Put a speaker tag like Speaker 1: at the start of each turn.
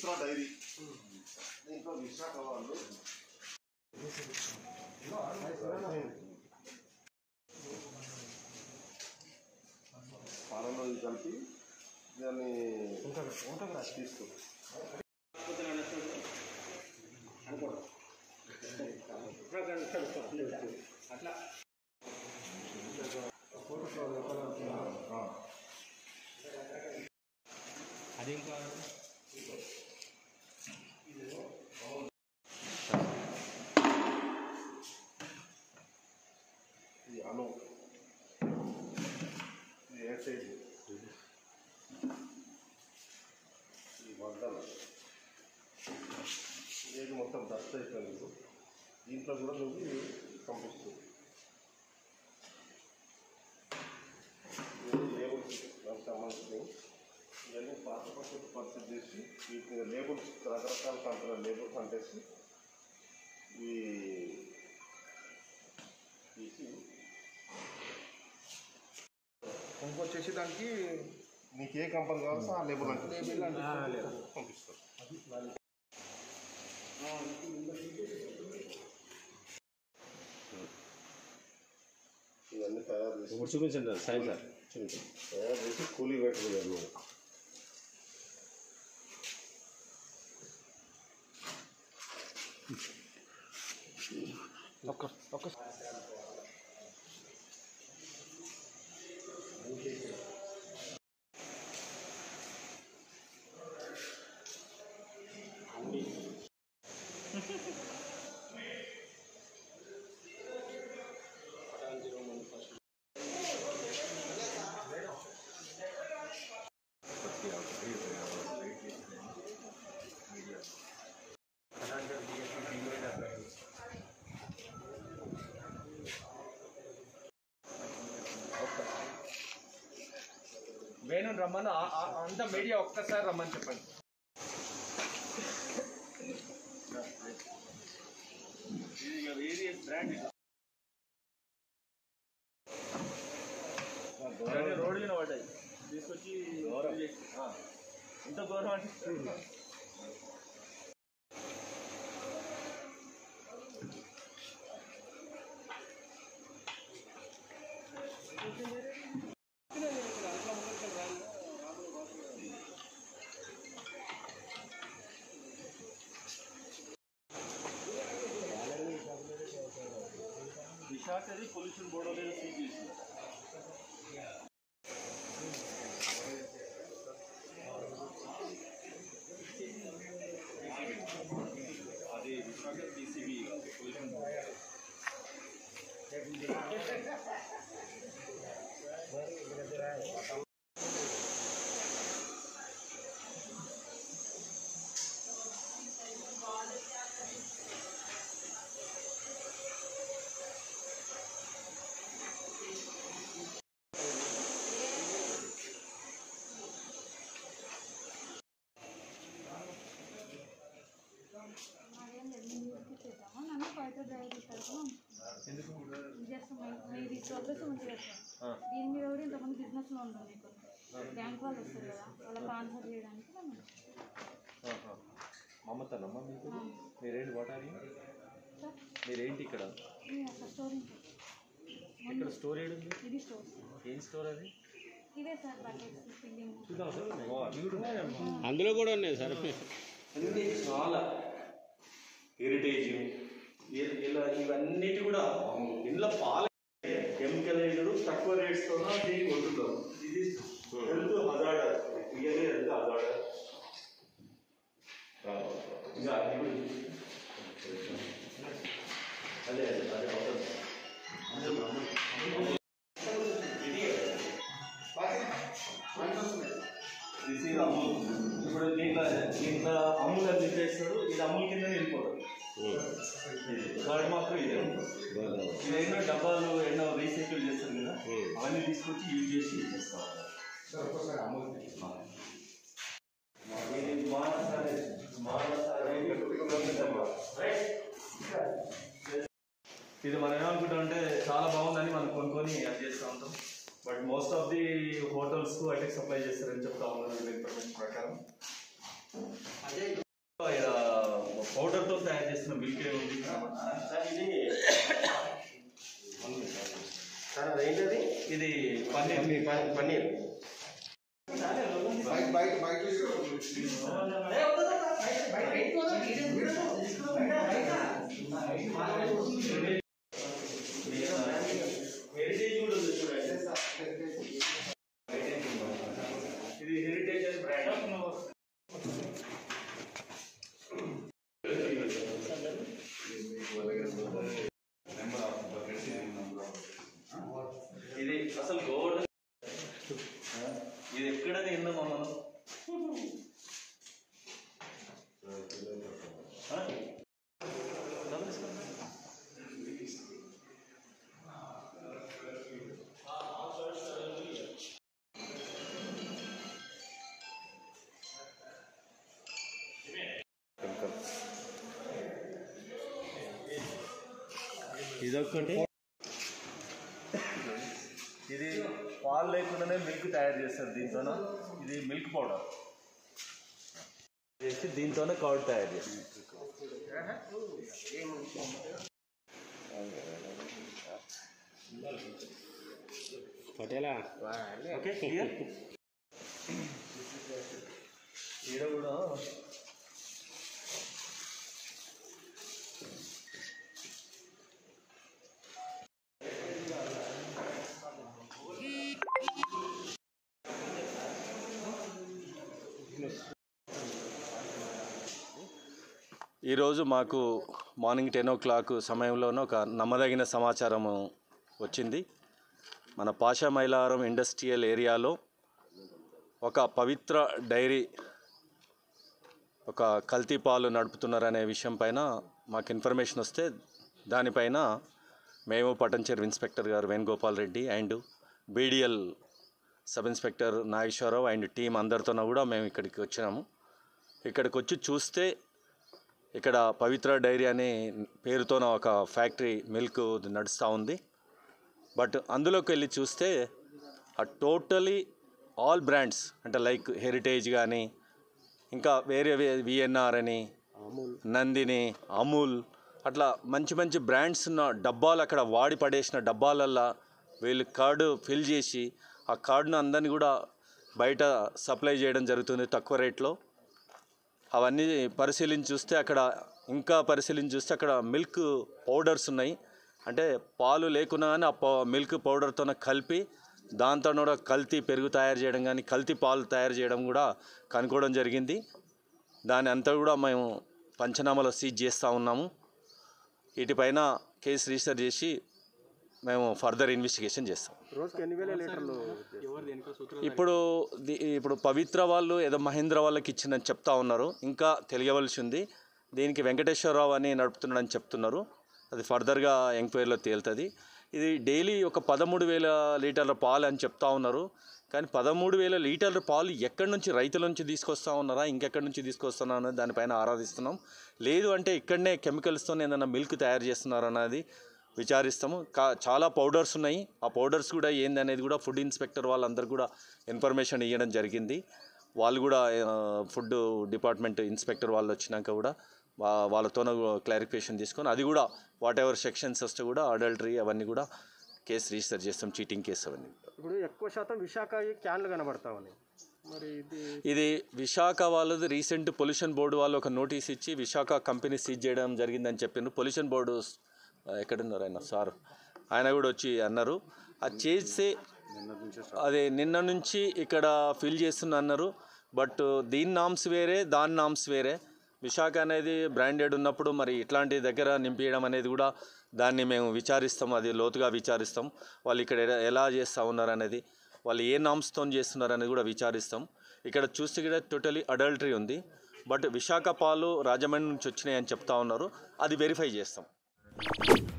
Speaker 1: Mishra dairy దీంట్లో విశాఖ వాళ్ళు పాలలో కలిపి దాన్ని తీసుకో అట్లా అదేం కావాలి ఇది అను ఇది ఏసైజ్ ఈ వడ్డలు ఏది మొత్తం డస్ట్ అయిపోయింది దీంట్లో కూడా నువ్వు పంపిస్తుంది లేబుల్స్ దానికి సంబంధించి ఇవన్నీ పాత పద్ధతి పరిస్థితి చేసి వీటిని లేబుల్స్ రకరకాల కంపెనీల లేబుల్స్ అంటేసి ఇవి తీసి ఇంకొచ్చేసి దానికి నీకు ఏ కంపెనీ కావాల్సి ఆ లేబుల్ అంటే పంపిస్తారు ఇవన్నీ తయారు చేసి చూపించండి సాయి సార్ చూపించండి తయారు చేసి కూలీ పెట్టుకున్నారు నువ్వు ఒక్క వేణు రమ్మను అంత మీడియా ఒక్కసారి రమ్మని చెప్పండి రోడ్డు మీద పడ్డాయి తీసుకొచ్చి ఇంత గౌరవం అంటే విశాఖ పొల్యూషన్ బోర్డు అనేది సీజ్ చేసింది అది విశాఖ టీసీబీ పొల్యూషన్ బోర్డు
Speaker 2: దీని మీద కూడా ఇంతమంది బిజినెస్ లో ఉంటుంది మీకు బ్యాంక్ వాళ్ళు వస్తారు కదా వాళ్ళకి ఆన్సర్ చేయడానికి
Speaker 3: మమతనమ్మ మీకు మీరేంటి వాటాలి మీరేంటి ఇక్కడ ఇక్కడ స్టోర్ ఏడుంది
Speaker 2: ఇది స్టోర్
Speaker 3: ఏం స్టోర్ అది
Speaker 2: ఇదే సార్ బకెట్స్ ఫిల్లింగ్
Speaker 3: అందులో కూడా ఉన్నాయి సార్ అన్నీ చాలా హెరిటేజ్ ఇలా ఇవన్నిటి కూడా ఇంట్లో పాల కెమికల్ వేయడు తక్కువ రేట్స్తో దీనికి కొంటున్నారు ఇది health hazard really health hazard ఇంకా అదే అదే అవుతుంది అమూల్ ఇప్పుడు దీంట్లో అమూల్ అని చెప్పేస్తాడు ఇది అమూల్ కింద వెళ్ళిపోతాడు థర్డ్ మాత్రం ఇదే ఇది ఎన్నో డబ్బాలు ఎన్నో రీసైకిల్ చేస్తారు కదా అవన్నీ తీసుకొచ్చి యూజ్ చేసి చేస్తాం ఇది మనం ఏమనుకుంటామంటే చాలా బాగుందని మనం కొనుక్కొని అది చేస్తూ ఉంటాం but most of the hotels వాటికి సప్లై చేస్తారని చెప్తా ఉన్నారు ఇన్ఫర్మేషన్ ప్రకారం పౌడర్తో తయారు చేసిన మిల్క్ ఏముంది
Speaker 1: సార్ ఇది సార్ అదేంటది
Speaker 3: ఇది పన్నీర్
Speaker 1: పన్నీర్
Speaker 3: హెరిటేజ్ కూడా ఉంది చూడండి. ఇది హెరిటేజ్ అనే బ్రాండ్. ఇది అసలు గోల్డ్ ఇది ఎక్కడ తిందామా మనం ఇదొక్కటి ఇది పాలు లేకుండానే మిల్క్ తయారు చేస్తారు దీంతోన ఇది మిల్క్ పౌడర్ చేసి దీంతోనే కర్డ్ తయారు చేస్తారు ఓకే క్లియర్ ఈడ కూడా ఈరోజు మాకు మార్నింగ్ 10 o'clock సమయంలోనే ఒక నమ్మదగిన సమాచారం వచ్చింది. మన పాషా మైలారం ఇండస్ట్రియల్ ఏరియాలో ఒక పవిత్ర డైరీ ఒక కల్తీ పాలు నడుపుతున్నారనే విషయం పైన మాకు ఇన్ఫర్మేషన్ వస్తే దానిపైన మేము పటంచెరు ఇన్స్పెక్టర్ గారు Venugopal Reddy and BDL sub inspector Nageswararao and team అందరితో కూడా మేము ఇక్కడికి వచ్చినాము. ఇక్కడికి వచ్చి చూస్తే ఇక్కడ పవిత్ర డైరీ అనే పేరుతోన ఒక ఫ్యాక్టరీ మిల్క్ నడుస్తూ ఉంది. బట్ అందులోకి వెళ్ళి చూస్తే టోటలీ ఆల్ బ్రాండ్స్ అంటే లైక్ హెరిటేజ్ కానీ ఇంకా వేరే విఎన్ఆర్ అని నందిని అమూల్ అట్లా మంచి మంచి బ్రాండ్స్ ఉన్న డబ్బాలు అక్కడ వాడి పడేసిన డబ్బాలల్లో వీళ్ళు కార్డు ఫిల్ చేసి ఆ కార్డును అందరినీ కూడా బయట సప్లై చేయడం జరుగుతుంది తక్కువ రేట్లో. అవన్నీ పరిశీలించి చూస్తే అక్కడ మిల్క్ పౌడర్స్ ఉన్నాయి. అంటే పాలు లేకున్నా కానీ ఆ మిల్క్ పౌడర్తో కలిపి దాంతో కూడా కల్తీ పెరుగు తయారు చేయడం కానీ కల్తీ పాలు తయారు చేయడం కూడా కనుక్కోవడం జరిగింది. దాని అంతా కూడా మేము పంచనామాలో సీజ్ చేస్తూ ఉన్నాము. వీటిపైన కేసు రిజిస్టర్ చేసి మేము ఫర్దర్ ఇన్వెస్టిగేషన్ చేస్తాం. ఇప్పుడు పవిత్ర వాళ్ళు ఏదో మహేంద్ర వాళ్ళకి ఇచ్చిందని చెప్తా ఉన్నారు. ఇంకా తెలియవలసి ఉంది. దీనికి వెంకటేశ్వరరావు అని నడుపుతున్నాడని చెప్తున్నారు. అది ఫర్దర్గా ఎంక్వైరీలో తేలుతుంది. ఇది డైలీ ఒక 13,000 లీటర్ల పాలు అని చెప్తా ఉన్నారు. కానీ 13,000 లీటర్ల పాలు ఎక్కడి నుంచి రైతుల నుంచి తీసుకొస్తా ఉన్నారా ఇంకెక్కడి నుంచి తీసుకొస్తున్నా అన్నది దానిపైన ఆరాధిస్తున్నాం. లేదు అంటే ఇక్కడనే కెమికల్స్తో ఏదైనా మిల్క్ తయారు చేస్తున్నారు అన్నది విచారిస్తాము. చాలా పౌడర్స్ ఉన్నాయి. ఆ పౌడర్స్ కూడా ఏందనేది కూడా ఫుడ్ ఇన్స్పెక్టర్ వాళ్ళందరూ కూడా ఇన్ఫర్మేషన్ ఇవ్వడం జరిగింది. వాళ్ళు కూడా ఫుడ్ డిపార్ట్మెంట్ ఇన్స్పెక్టర్ వాళ్ళు వచ్చినాక కూడా వాళ్ళతో క్లారిఫికేషన్ తీసుకొని అది కూడా వాట్ ఎవర్ సెక్షన్స్ వస్తే కూడా అడల్టరీ అవన్నీ కూడా కేసు రిజిస్టర్ చేస్తాం. చీటింగ్ కేసు అవన్నీ.
Speaker 1: ఇప్పుడు ఎక్కువ శాతం విశాఖ క్యాన్లు కనబడతా ఉన్నాయి. మరి
Speaker 3: ఇది విశాఖ వాళ్ళది రీసెంట్ పొల్యూషన్ బోర్డు వాళ్ళు ఒక నోటీస్ ఇచ్చి విశాఖ కంపెనీ సీజ్ చేయడం జరిగిందని చెప్పిండ్రు. పొల్యూషన్ బోర్డు ఎక్కడున్నారు ఆయన కూడా వచ్చి అన్నారు. అది చేస్తే అదే నిన్న నుంచి ఇక్కడ ఫిల్ చేస్తున్నా అన్నారు. బట్ దీని నామ్స్ వేరే దాని నామ్స్ వేరే. విశాఖ అనేది బ్రాండెడ్ ఉన్నప్పుడు మరి ఇట్లాంటి దగ్గర నింపించడం అనేది కూడా దాన్ని మేము విచారిస్తాం. అది లోతుగా విచారిస్తాం. వాళ్ళు ఇక్కడ ఎలా చేస్తూ ఉన్నారు అనేది వాళ్ళు ఏ నామ్స్తో చేస్తున్నారు అనేది కూడా విచారిస్తాం. ఇక్కడ చూస్తే కూడా టోటలీ అడల్టరీ ఉంది. బట్ విశాఖ పాలు రాజమండ్రి నుంచి వచ్చినాయి అని చెప్తా ఉన్నారు. అది వెరిఫై చేస్తాం.